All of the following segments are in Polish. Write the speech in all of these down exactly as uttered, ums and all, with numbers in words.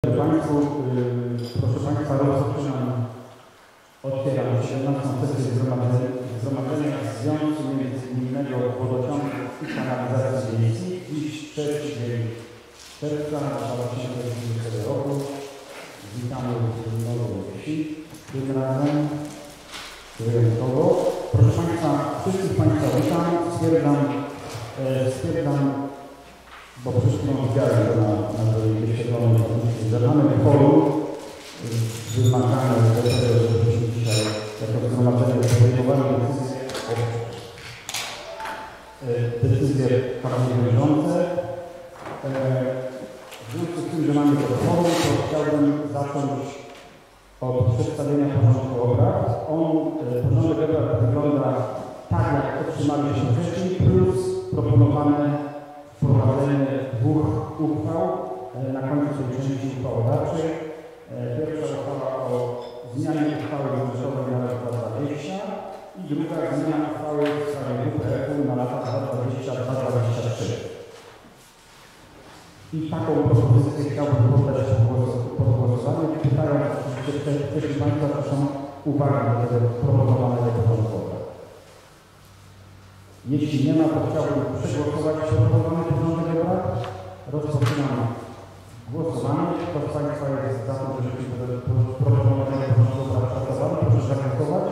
Państwu, proszę Państwa, rozpoczynam, otwieram siedemnastą sesję Zgromadzenia Związku Międzygminnego Wodociągu i Kanalizacji Miejskiej. Dziś trzeci dzień czerwca dwa tysiące dwudziestego roku. Witamy w Nowej Wsi. Tym razem wyjątkowo. Proszę Państwa, wszystkich Państwa witam. Stwierdzam, e, stwierdzam bo wszystko widziałem na, na tej wyświetlonej komisji, że mamy forum wymagane do tego, żebyśmy dzisiaj jako zgromadzenie podejmowali decyzje o e, decyzje prawnie wiążące. E, w związku z tym, że mamy to forum, to chciałbym zacząć od przedstawienia porządku obrad. On, e, porządek obrad wygląda tak, jak otrzymaliśmy wcześniej, plus proponowane wprowadzenie dwóch uchwał na końcu tej części uchwałodawczej. Pierwsza uchwała o zmianie uchwały budżetowej na rok dwa tysiące dwudziesty i druga zmiana uchwały w sprawie W P F-u na lata dwa tysiące dwudziesty do dwa tysiące dwudziestego trzeciego. I taką propozycję chciałbym poddać pod głosowanie, pytając oczywiście wcześniej Państwa, czy są uwagi do tego proponowanego porządku. Jeśli nie ma, to chciałbym przegłosować proponowany porządek obrad. Rozpoczynam głosowanie. Kto z Państwa jest za tym, żeby proponowanego porządku obrad pracowany? Proszę zagłosować.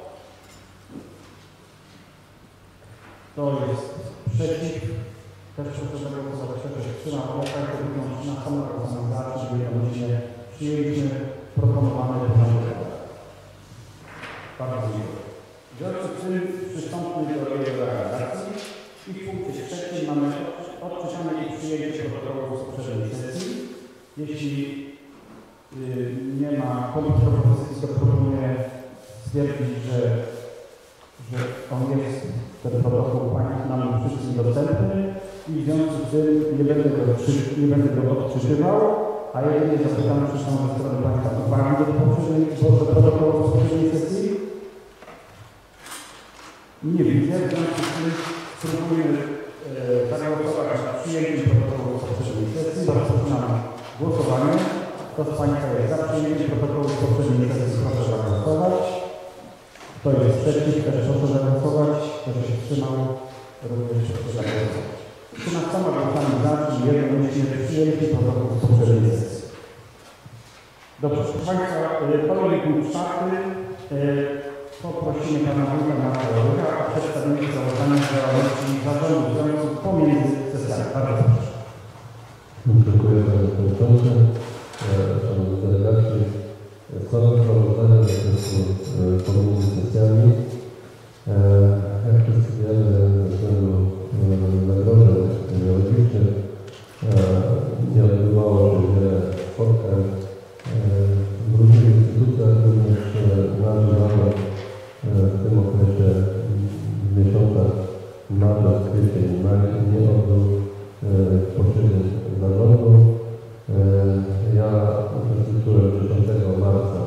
Kto jest przeciw? Też proszę zagłosować. Kto się wstrzymał? Jaka to wygląda na samą organizację, żeby jednocześnie przyjęliśmy proponowany porządek obrad. Bardzo dziękuję. W związku z tym przystąpmy do jego realizacji i w punkcie trzecim mamy odczytane i przyjęcie protokołu z poprzedniej sesji. Jeśli y, nie ma kontrpropozycji, to proponuję stwierdzić, że, że on jest, ten protokół Państwu nam wszystkim dostępny i w związku z tym nie będę go, nie będę go odczytywał, a jedynie zapytam, czy są ze strony Państwa uwagi do protokołu z poprzedniej sesji. Nie widzę, w związku z tym spróbujmy e, zagłosować na przyjęcie protokołu z poprzedniej sesji. Rozpoczynamy głosowanie. Kto z Państwa jest za przyjęciem protokołu z poprzedniej sesji, proszę zagłosować. Kto jest przeciw, też proszę zagłosować. Kto się wstrzymał, również proszę zagłosować. trzynastoma głosami za, czyli jednomyślnie przyjęcie protokołu z poprzedniej sesji. Dobrze, proszę Państwa, kolejny punkt czwarty. Poprosimy Pana Wójta Marka Łodyka o przedstawienie sprawozdania z działalności zarządu związku pomiędzy sesjami. Bardzo proszę. Dziękuję Panie Przewodniczący, Szanowni Delegaci. Składam sprawozdanie z zakresu pomiędzy sesjami. Jak wszyscy wiemy, ze względu zagrożeń epidemiologicznych nie odbywało się wiele spotkań w różnych instytucjach, również nasz zarząd w tym okresie w miesiącach marzec, kwiecień, maj nie odbył posiedzeń zarządu. Ja uczestniczyłem dziesiątego marca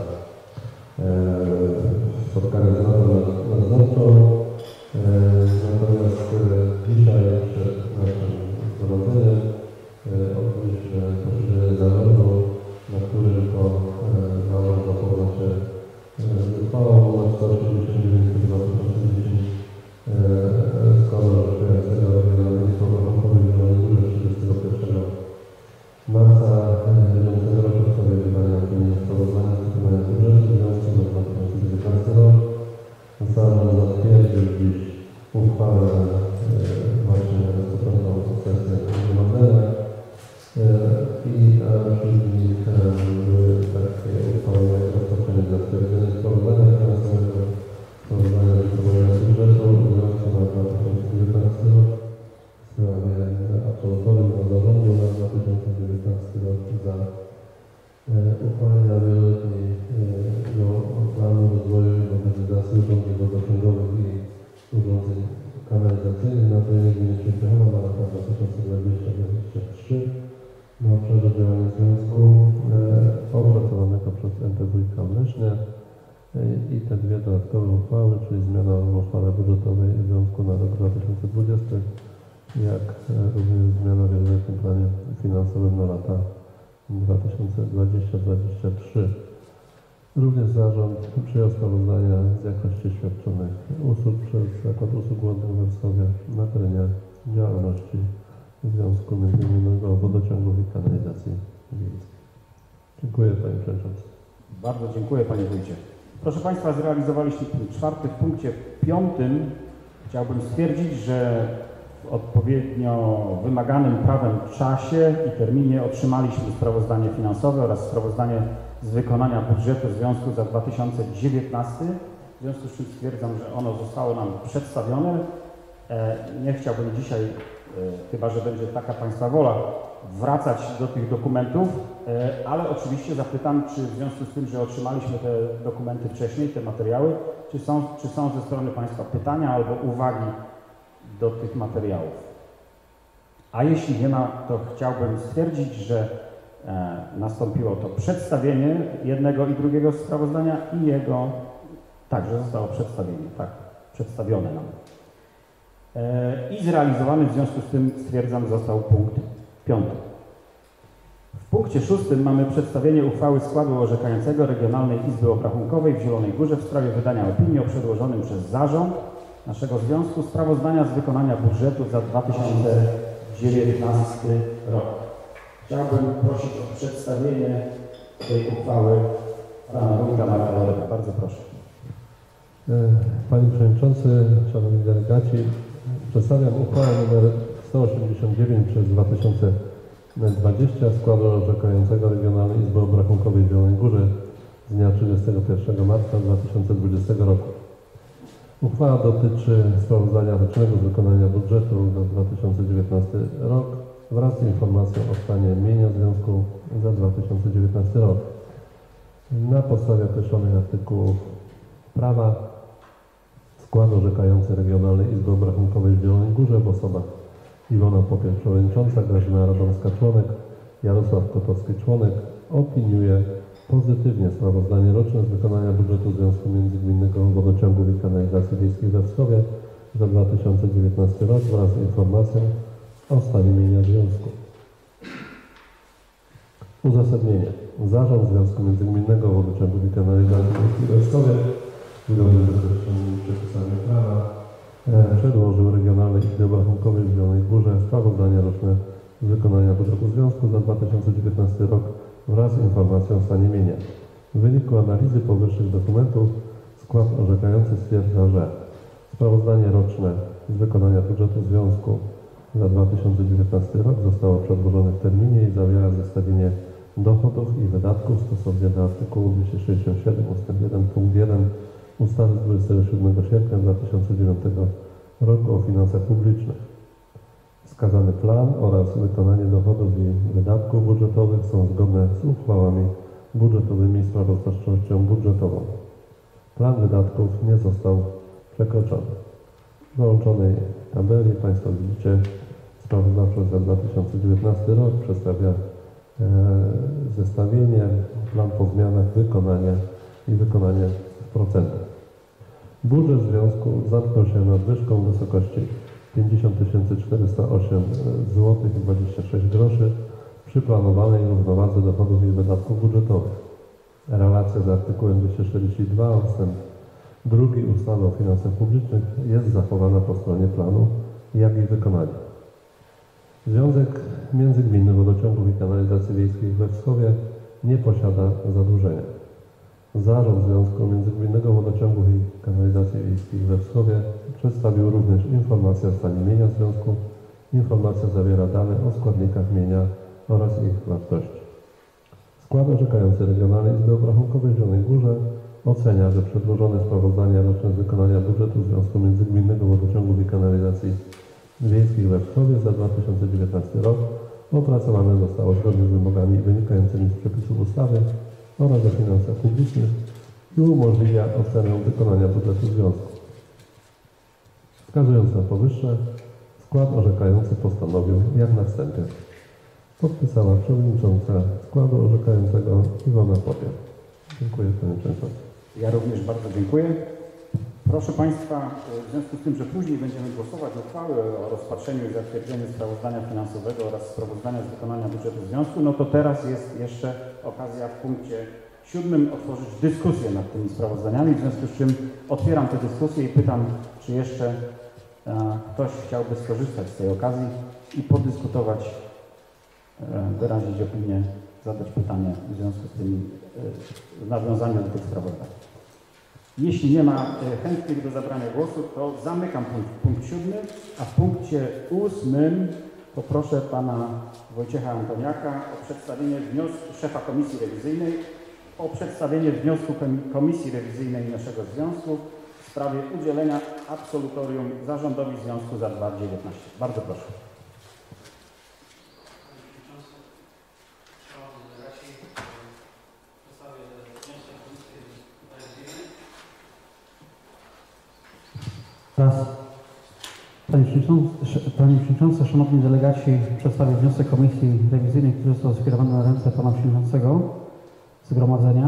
w spotkaniu z Radą Nadzorczą, natomiast dzisiaj przed naszym zgromadzeniem odbyliśmy posiedzenie zarządu, na którym to zarząd zapoznał się z uchwałą nr sto osiemdziesiąt dziewięć dwa tysiące dziesięć składu rozszerzającego regionalnego programu Górze trzydziestego pierwszego marca bieżącego roku w sprawie wydania opinii sprawozdania z wykonania budżetu związku za dwa tysiące dziewiętnasty rok. Zarząd zatwierdził dziś uchwałę właśnie rozpoczętą sesję zgromadzenia i wśród nich były takie uchwały jak rozpoczęcie zatwierdzenia sprawozdania finansowego, sprawozdania z wykonania budżetu związku na dwa tysiące dziewiętnasty rok w sprawie absolutorium dla zarządu na dwa tysiące dziewiętnasty rok za uchwalenia wieloletniego planu rozwoju i modernizacji urządzeń wodociągowych i urządzeń kanalizacyjnych na terenie gminy Świętochowa na lata dwa tysiące dwudziesty do dwa tysiące dwudziestego trzeciego na obszarze działania związku opracowanego przez M T W i Lesznie i te dwie dodatkowe uchwały, czyli zmiana w uchwale budżetowej związku na rok dwa tysiące dwudziesty, jak również zmiana w wieloletnim planie finansowym na lata dwa tysiące dwudziesty do dwudziestego trzeciego. Również zarząd przyjął sprawozdania z jakości świadczonych usług przez Zakład Usług Wodnych w Wrocławiu na terenie działalności Związku Międzynarodowego Wodociągów i Kanalizacji Wiejskiej. Dziękuję Panie Przewodniczący. Bardzo dziękuję Panie Wójcie. Proszę Państwa, zrealizowaliśmy punkt czwarty. W punkcie piątym chciałbym stwierdzić, że w odpowiednio wymaganym prawem czasie i terminie otrzymaliśmy sprawozdanie finansowe oraz sprawozdanie z wykonania budżetu Związku za dwa tysiące dziewiętnasty. W związku z czym stwierdzam, że ono zostało nam przedstawione. Nie chciałbym dzisiaj, chyba że będzie taka Państwa wola, wracać do tych dokumentów, ale oczywiście zapytam, czy w związku z tym, że otrzymaliśmy te dokumenty wcześniej, te materiały, czy są, czy są ze strony Państwa pytania albo uwagi do tych materiałów. A jeśli nie ma, to chciałbym stwierdzić, że e, nastąpiło to przedstawienie jednego i drugiego sprawozdania i jego, także zostało przedstawienie, tak, przedstawione nam. E, I zrealizowany, w związku z tym stwierdzam, został punkt piąty. W punkcie szóstym mamy przedstawienie uchwały składu orzekającego Regionalnej Izby Obrachunkowej w Zielonej Górze w sprawie wydania opinii o przedłożonym przez zarząd naszego związku sprawozdania z wykonania budżetu za dwa tysiące dziewiętnasty rok. Chciałbym prosić o przedstawienie tej uchwały pana wójta Marka Loreta. Bardzo proszę. Panie Przewodniczący, Szanowni Delegaci, przedstawiam uchwałę nr sto osiemdziesiąt dziewięć przez dwa tysiące dwudziesty składu orzekającego Regionalnej Izby Obrachunkowej w Zielonej Górze z dnia trzydziestego pierwszego marca dwa tysiące dwudziestego roku. Uchwała dotyczy sprawozdania rocznego z wykonania budżetu za dwa tysiące dziewiętnasty rok wraz z informacją o stanie mienia Związku za dwa tysiące dziewiętnasty rok. Na podstawie określonych artykułów prawa skład orzekający Regionalnej Izby Obrachunkowej w Zielonej Górze w osobach Iwona Popiel, przewodnicząca, Grażyna Radomska, członek, Jarosław Kotowski, członek, opiniuje pozytywnie sprawozdanie roczne z wykonania budżetu Związku Międzygminnego Wodociągów i Kanalizacji Wiejskiej we Wschowie za dwa tysiące dziewiętnasty rok wraz z informacją o stanie mienia Związku. Uzasadnienie. Zarząd Związku Międzygminnego Wodociągów i Kanalizacji Wiejskiej we Wschowie, zgodnie z określonymi przepisami prawa, przedłożył Regionalnej Izbie Obrachunkowej w Zielonej Górze sprawozdanie roczne z wykonania budżetu Związku za dwa tysiące dziewiętnasty rok wraz z informacją o stanie mienia. W wyniku analizy powyższych dokumentów skład orzekający stwierdza, że sprawozdanie roczne z wykonania budżetu Związku za dwa tysiące dziewiętnasty rok zostało przedłożone w terminie i zawiera zestawienie dochodów i wydatków stosownie do artykułu dwieście sześćdziesiąt siedem ust. jeden punkt jeden ustawy z dwudziestego siódmego sierpnia dwa tysiące dziewiątego roku o finansach publicznych. Wskazany plan oraz wykonanie dochodów i wydatków budżetowych są zgodne z uchwałami budżetowymi i sprawozdawczością budżetową. Plan wydatków nie został przekroczony. W dołączonej tabeli Państwo widzicie sprawozdawczość za dwa tysiące dziewiętnasty rok, przedstawia e, zestawienie, plan po zmianach, wykonanie i wykonanie w procentach. Budżet Związku zamknął się nadwyżką w wysokości pięćdziesiąt tysięcy czterysta osiem złotych i dwadzieścia sześć groszy przy planowanej równowadze dochodów i wydatków budżetowych. Relacja z artykułem dwieście czterdzieści dwa ustęp drugi ustawy o finansach publicznych jest zachowana po stronie planu, jak i wykonania. Związek Międzygminny Wodociągów i Kanalizacji Wiejskiej we Wschowie nie posiada zadłużenia. Zarząd Związku Międzygminnego Wodociągów i Kanalizacji Wiejskiej we Wschowie przedstawił również informację o stanie mienia Związku. Informacja zawiera dane o składnikach mienia oraz ich wartości. Skład orzekający Regionalnej Izby Obrachunkowej w Zielonej Górze ocenia, że przedłożone sprawozdanie roczne z wykonania budżetu Związku Międzygminnego Wodociągów i Kanalizacji Wiejskiej we Wschowie za dwa tysiące dziewiętnasty rok opracowane zostało zgodnie z wymogami wynikającymi z przepisów ustawy oraz o finansach publicznych i umożliwia ocenę wykonania budżetu Związku. Wskazując na powyższe, skład orzekający postanowił jak następnie. Podpisała przewodnicząca składu orzekającego Iwona Popiel. Dziękuję Panie Przewodniczący. Ja również bardzo dziękuję. Proszę Państwa, w związku z tym, że później będziemy głosować uchwały o rozpatrzeniu i zatwierdzeniu sprawozdania finansowego oraz sprawozdania z wykonania budżetu związku, no to teraz jest jeszcze okazja w punkcie siódmym otworzyć dyskusję nad tymi sprawozdaniami, w związku z czym otwieram tę dyskusję i pytam, czy jeszcze e, ktoś chciałby skorzystać z tej okazji i podyskutować, e, wyrazić opinię, zadać pytanie w związku z tym, e, w nawiązaniu do tych sprawozdań. Jeśli nie ma chętnych do zabrania głosu, to zamykam punkt, punkt siódmy, a w punkcie ósmym poproszę pana Wojciecha Antoniaka o przedstawienie wniosku szefa Komisji Rewizyjnej o przedstawienie wniosku Komisji Rewizyjnej naszego związku w sprawie udzielenia absolutorium zarządowi związku za dwa tysiące dziewiętnaście. Bardzo proszę. Raz. Panie Przewodniczący, Panie Przewodniczący, Szanowni Delegaci, przedstawię wniosek Komisji Rewizyjnej, który został skierowany na ręce Pana Przewodniczącego Zgromadzenia.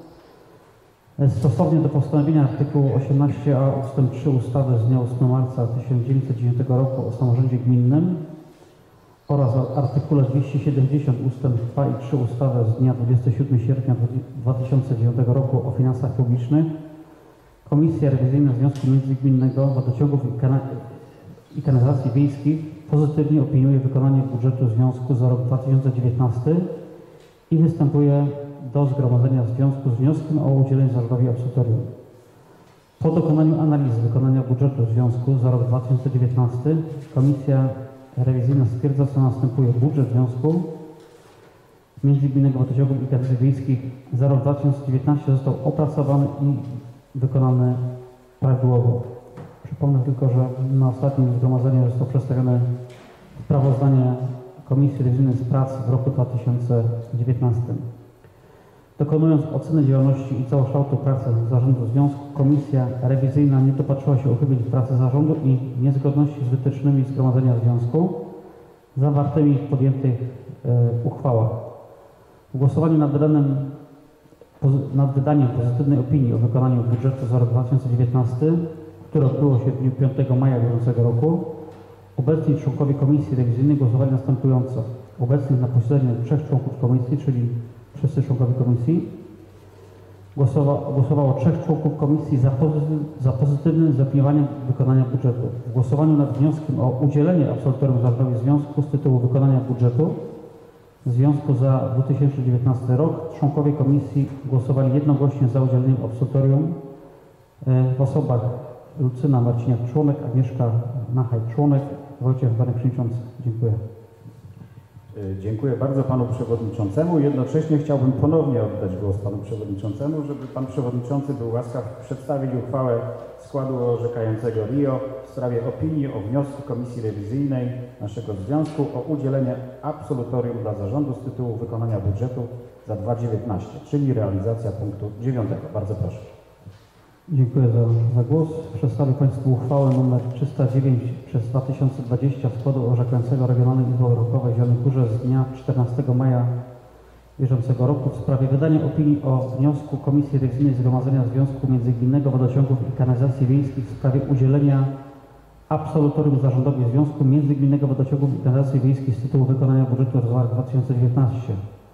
Stosownie do postanowienia artykułu osiemnaście a ustęp trzy ustawy z dnia ósmego marca tysiąc dziewięćset dziewiątego roku o samorządzie gminnym oraz artykule dwieście siedemdziesiąt ustęp dwa i trzy ustawy z dnia dwudziestego siódmego sierpnia dwa tysiące dziewiątego roku o finansach publicznych, Komisja Rewizyjna Związku Międzygminnego Wodociągów i, Kana i Kanalizacji Wiejskich pozytywnie opiniuje wykonanie budżetu Związku za rok dwa tysiące dziewiętnasty i występuje do Zgromadzenia Związku z wnioskiem o udzielenie zarządowi absolutorium. Po dokonaniu analizy wykonania budżetu Związku za rok dwa tysiące dziewiętnasty Komisja Rewizyjna stwierdza, co następuje. Budżet Związku Międzygminnego Wodociągów i Kanalizacji Wiejskich za rok dwa tysiące dziewiętnasty został opracowany i wykonany prawidłowo. Przypomnę tylko, że na ostatnim zgromadzeniu zostało przedstawione sprawozdanie Komisji Rewizyjnej z prac w roku dwa tysiące dziewiętnastym. Dokonując oceny działalności i całokształtu pracy zarządu związku, Komisja Rewizyjna nie dopatrzyła się uchybień w pracy zarządu i niezgodności z wytycznymi zgromadzenia związku zawartymi w podjętych e, uchwałach. W głosowaniu nad wydanym nad wydaniem pozytywnej opinii o wykonaniu budżetu za rok dwa tysiące dziewiętnasty, które odbyło się w dniu piątego maja bieżącego roku, obecni członkowie Komisji Rewizyjnej głosowali następująco. Obecnych na posiedzeniu trzech członków Komisji, czyli wszyscy członkowie Komisji, głosowa, głosowało trzech członków Komisji za, pozytyw, za pozytywnym zaopiniowaniem wykonania budżetu. W głosowaniu nad wnioskiem o udzielenie absolutorium zarządowi Związku z tytułu wykonania budżetu Związku za dwa tysiące dziewiętnasty rok członkowie Komisji głosowali jednogłośnie za udzieleniem absolutorium w osobach Lucyna Marciniak-członek, Agnieszka Nachaj-członek, Wojciech Antoniak-przewodniczący. Dziękuję. Dziękuję bardzo Panu Przewodniczącemu. Jednocześnie chciałbym ponownie oddać głos Panu Przewodniczącemu, żeby Pan Przewodniczący był łaskaw przedstawić uchwałę składu orzekającego R I O w sprawie opinii o wniosku Komisji Rewizyjnej naszego Związku o udzielenie absolutorium dla zarządu z tytułu wykonania budżetu za dwa tysiące dziewiętnasty, czyli realizacja punktu dziewiątego. Bardzo proszę. Dziękuję za, za głos. Przedstawię Państwu uchwałę nr trzysta dziewięć przez dwa tysiące dwadzieścia składu orzekającego Regionalnej Izby Obrachunkowej w Zielonej Górze z dnia czternastego maja bieżącego roku w sprawie wydania opinii o wniosku Komisji Rewizyjnej Zgromadzenia Związku Międzygminnego Wodociągów i Kanalizacji Wiejskich w sprawie udzielenia absolutorium zarządowi Związku Międzygminnego Wodociągów i Kanalizacji Wiejskich z tytułu wykonania budżetu za rok dwa tysiące dziewiętnasty.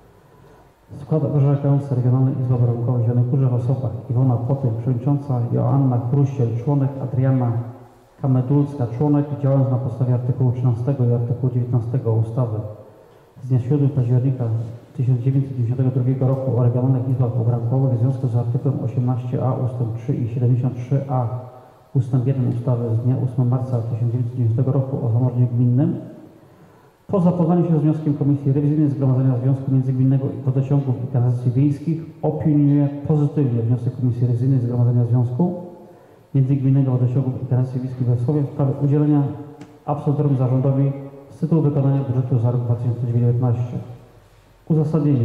Skład orzekający Regionalnej Izby Obrachunkowej w Zielonej Górze w osobach Iwona Potyl, przewodnicząca, Joanna Kruściel, członek, Adriana Kamedulska, członek, działając na podstawie artykułu trzynastego i artykułu dziewiętnastego ustawy z dnia siódmego października tysiąc dziewięćset dziewięćdziesiątego drugiego roku o Regionalnych Izbach Obrachunkowych w związku z artykułem osiemnaście a ustęp trzy i siedemdziesiąt trzy a ustęp jeden ustawy z dnia ósmego marca tysiąc dziewięćset dziewięćdziesiątego roku o samorządzie gminnym. Po zapoznaniu się z wnioskiem Komisji Rewizyjnej Zgromadzenia Związku Międzygminnego Wodociągów i Kanalizacji Wiejskich opiniuje pozytywnie wniosek Komisji Rewizyjnej Zgromadzenia Związku Międzygminnego Wodociągów i Kanalizacji Wiejskich we Wschowie w sprawie udzielenia absolutorium zarządowi z tytułu wykonania budżetu za rok dwa tysiące dziewiętnasty. Uzasadnienie.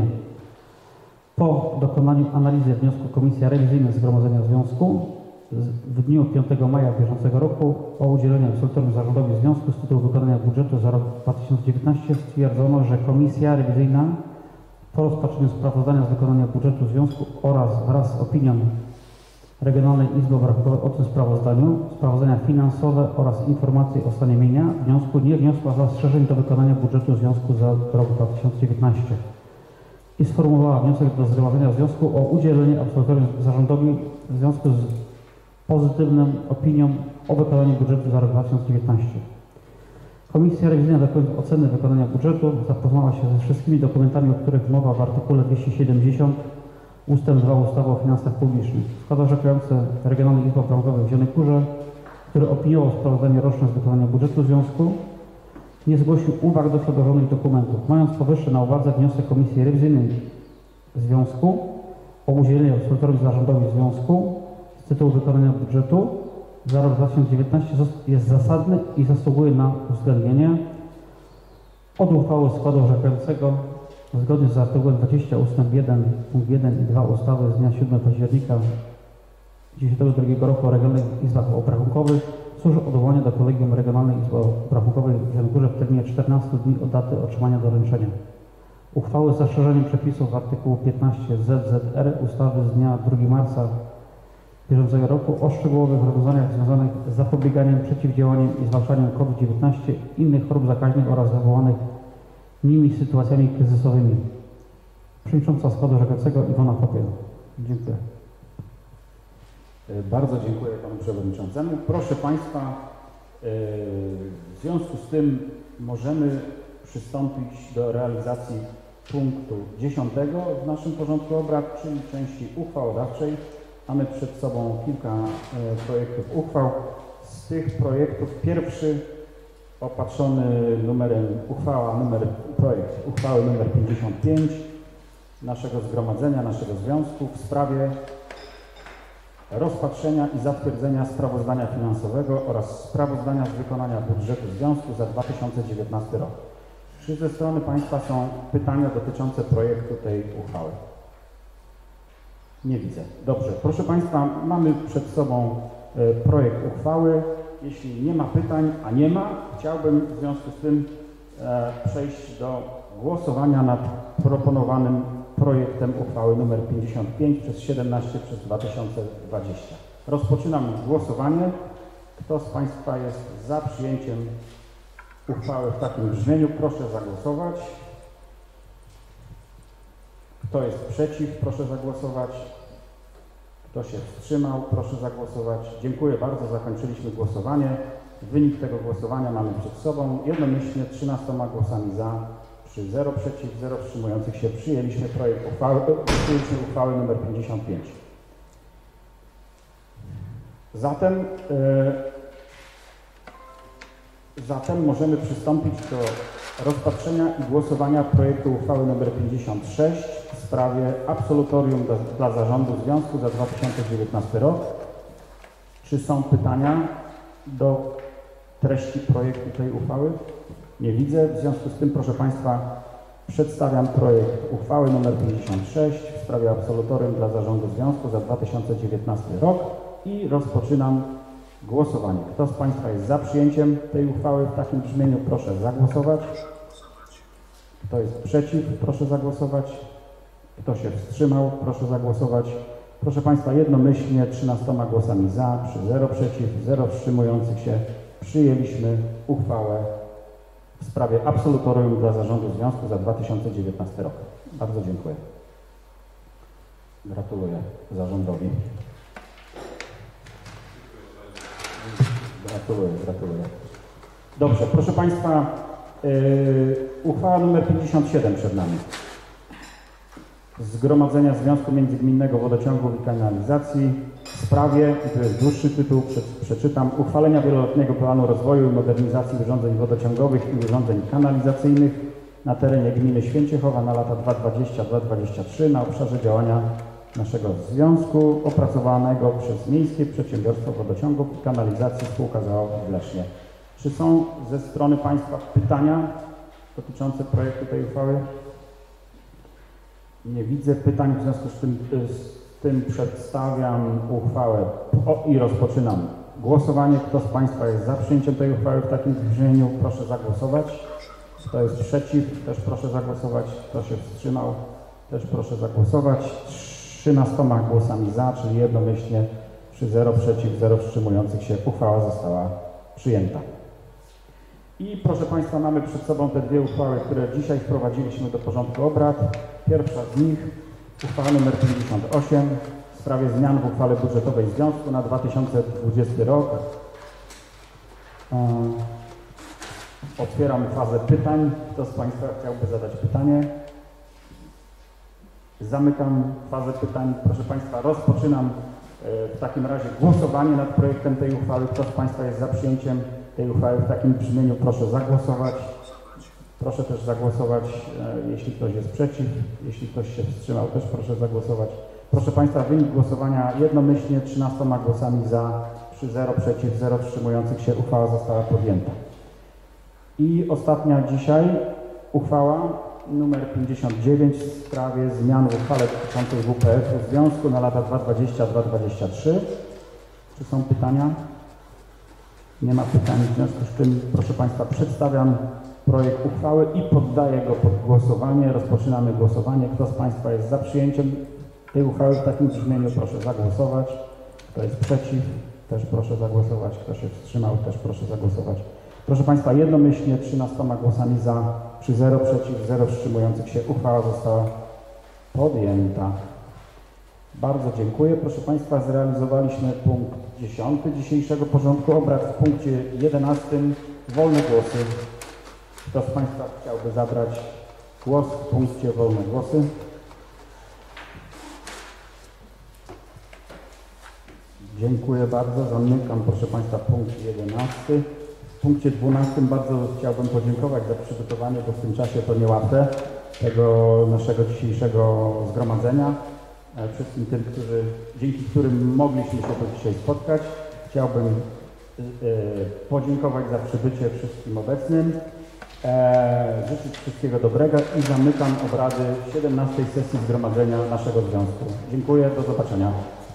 Po dokonaniu analizy wniosku Komisja Rewizyjna Zgromadzenia Związku w dniu piątego maja bieżącego roku o udzielenie absolutorium zarządowi Związku z tytułu wykonania budżetu za rok dwa tysiące dziewiętnasty stwierdzono, że Komisja Rewizyjna po rozpatrzeniu sprawozdania z wykonania budżetu Związku oraz wraz z opinią Regionalnej Izby Obrachunkowej o tym sprawozdaniu, sprawozdania finansowe oraz informacje o stanie mienia wniosku nie wniosła zastrzeżeń do wykonania budżetu związku za rok dwa tysiące dziewiętnasty i sformułowała wniosek do zgromadzenia związku o udzielenie absolutorium zarządowi w związku z pozytywną opinią o wykonaniu budżetu za rok dwa tysiące dziewiętnasty. Komisja rewizyjna dokonując oceny wykonania budżetu zapoznała się ze wszystkimi dokumentami, o których mowa w artykule dwieście siedemdziesiąt ustęp dwa ustawy o finansach publicznych. Skład orzekający Regionalnej Izby Obrachunkowej w Zielonej Górze, który opiniował sprawozdanie roczne z wykonania budżetu związku, nie zgłosił uwag do przedłożonych dokumentów. Mając powyższe na uwadze wniosek Komisji Rewizyjnej Związku o udzielenie absolutorium zarządowi Związku z tytułu wykonania budżetu za rok dwa tysiące dziewiętnasty jest zasadny i zasługuje na uwzględnienie. Od uchwały składu orzekającego zgodnie z artykułem dwudziestym ustęp jeden punkt jeden i dwa ustawy z dnia siódmego października dwa tysiące dziesiątego drugiego roku o Regionalnych Izbach Obrachunkowych służy odwołanie do Kolegium Regionalnej Izby Obrachunkowej w Zielonej Górze w terminie czternastu dni od daty otrzymania doręczenia. Uchwały z zastrzeżeniem przepisów artykułu piętnaście Z Z R ustawy z dnia drugiego marca bieżącego roku o szczegółowych rozwiązaniach związanych z zapobieganiem, przeciwdziałaniem i zwalczaniem COVID dziewiętnaście, innych chorób zakaźnych oraz wywołanych nimi sytuacjami kryzysowymi. Przewodnicząca składu orzekającego Iwona Popiel. Dziękuję. Bardzo dziękuję Panu Przewodniczącemu. Proszę Państwa, w związku z tym możemy przystąpić do realizacji punktu dziesiątego w naszym porządku obrad, czyli części uchwałodawczej. Mamy przed sobą kilka projektów uchwał. Z tych projektów pierwszy opatrzony numerem uchwała, numer, projekt uchwały numer pięćdziesiąt pięć naszego zgromadzenia, naszego związku w sprawie rozpatrzenia i zatwierdzenia sprawozdania finansowego oraz sprawozdania z wykonania budżetu związku za dwa tysiące dziewiętnasty rok. Czy ze strony Państwa są pytania dotyczące projektu tej uchwały? Nie widzę. Dobrze. Proszę Państwa, mamy przed sobą projekt uchwały. Jeśli nie ma pytań, a nie ma, chciałbym w związku z tym e, przejść do głosowania nad proponowanym projektem uchwały nr pięćdziesiąt pięć przez siedemnaście przez dwa tysiące dwadzieścia. Rozpoczynam głosowanie. Kto z Państwa jest za przyjęciem uchwały w takim brzmieniu, proszę zagłosować. Kto jest przeciw, proszę zagłosować. Kto się wstrzymał, proszę zagłosować. Dziękuję bardzo, zakończyliśmy głosowanie. Wynik tego głosowania mamy przed sobą. Jednomyślnie trzynastoma głosami za, przy zero przeciw, zero wstrzymujących się przyjęliśmy projekt uchwały, przyjęliśmy uchwałę nr pięćdziesiąt pięć. Zatem, yy, zatem możemy przystąpić do rozpatrzenia i głosowania projektu uchwały nr pięćdziesiąt sześć w sprawie absolutorium dla, dla zarządu związku za dwa tysiące dziewiętnasty rok. Czy są pytania do treści projektu tej uchwały? Nie widzę. W związku z tym, proszę Państwa, przedstawiam projekt uchwały nr pięćdziesiąt sześć w sprawie absolutorium dla zarządu związku za dwa tysiące dziewiętnasty rok i rozpoczynam głosowanie. Kto z Państwa jest za przyjęciem tej uchwały w takim brzmieniu, proszę zagłosować. Kto jest przeciw, proszę zagłosować. Kto się wstrzymał, proszę zagłosować. Proszę Państwa, jednomyślnie trzynastoma głosami za, przy zero przeciw, zero wstrzymujących się przyjęliśmy uchwałę w sprawie absolutorium dla zarządu związku za dwa tysiące dziewiętnasty rok. Bardzo dziękuję. Gratuluję zarządowi. Gratuluję, gratuluję. Dobrze, proszę Państwa, yy, uchwała nr pięćdziesiąt siedem przed nami. Zgromadzenia Związku Międzygminnego Wodociągów i Kanalizacji w sprawie, i to jest dłuższy tytuł, przeczytam, uchwalenia wieloletniego planu rozwoju i modernizacji urządzeń wodociągowych i urządzeń kanalizacyjnych na terenie gminy Święciechowa na lata dwa tysiące dwudziesty do dwa tysiące dwudziestego trzeciego na obszarze działania naszego związku opracowanego przez Miejskie Przedsiębiorstwo Wodociągów i Kanalizacji Spółka z o o w Lesznie. Czy są ze strony Państwa pytania dotyczące projektu tej uchwały? Nie widzę pytań, w związku z tym, z tym przedstawiam uchwałę o, i rozpoczynam głosowanie. Kto z Państwa jest za przyjęciem tej uchwały w takim brzmieniu, proszę zagłosować. Kto jest przeciw, też proszę zagłosować. Kto się wstrzymał, też proszę zagłosować. trzynastoma głosami za, czyli jednomyślnie Przy zero przeciw, zero wstrzymujących się uchwała została przyjęta. I proszę Państwa, mamy przed sobą te dwie uchwały, które dzisiaj wprowadziliśmy do porządku obrad. Pierwsza z nich, uchwała nr pięćdziesiąt osiem w sprawie zmian w uchwale budżetowej Związku na dwa tysiące dwudziesty rok. Otwieram fazę pytań. Kto z Państwa chciałby zadać pytanie? Zamykam fazę pytań. Proszę Państwa, rozpoczynam w takim razie głosowanie nad projektem tej uchwały. Kto z Państwa jest za przyjęciem tej uchwały w takim brzmieniu, proszę zagłosować. Proszę też zagłosować, jeśli ktoś jest przeciw. Jeśli ktoś się wstrzymał, też proszę zagłosować. Proszę Państwa, wynik głosowania jednomyślnie trzynastoma głosami za, przy zero przeciw, zero wstrzymujących się uchwała została podjęta. I ostatnia dzisiaj uchwała numer pięćdziesiąt dziewięć w sprawie zmian w uchwale dotyczącej W P F-u Związku na lata dwa tysiące dwudziesty do dwa tysiące dwudziestego trzeciego. Czy są pytania? Nie ma pytań, w związku z tym, proszę Państwa, przedstawiam projekt uchwały i poddaję go pod głosowanie. Rozpoczynamy głosowanie. Kto z Państwa jest za przyjęciem tej uchwały w takim brzmieniu, proszę zagłosować. Kto jest przeciw, też proszę zagłosować. Kto się wstrzymał, też proszę zagłosować. Proszę Państwa, jednomyślnie trzynastoma głosami za, przy zero przeciw, zero wstrzymujących się uchwała została podjęta. Bardzo dziękuję. Proszę Państwa, zrealizowaliśmy punkt dziesiąty dzisiejszego porządku obrad. W punkcie jedenastym wolne głosy. Kto z Państwa chciałby zabrać głos w punkcie wolne głosy? Dziękuję bardzo. Zamykam, proszę Państwa, punkt jedenasty. W punkcie dwunastym bardzo chciałbym podziękować za przygotowanie, bo w tym czasie to niełatwe, tego naszego dzisiejszego zgromadzenia. Wszystkim tym, którzy, dzięki którym mogliśmy się tu dzisiaj spotkać. Chciałbym y, y, podziękować za przybycie wszystkim obecnym, e, życzyć wszystkiego dobrego i zamykam obrady siedemnastej sesji zgromadzenia naszego związku. Dziękuję, do zobaczenia.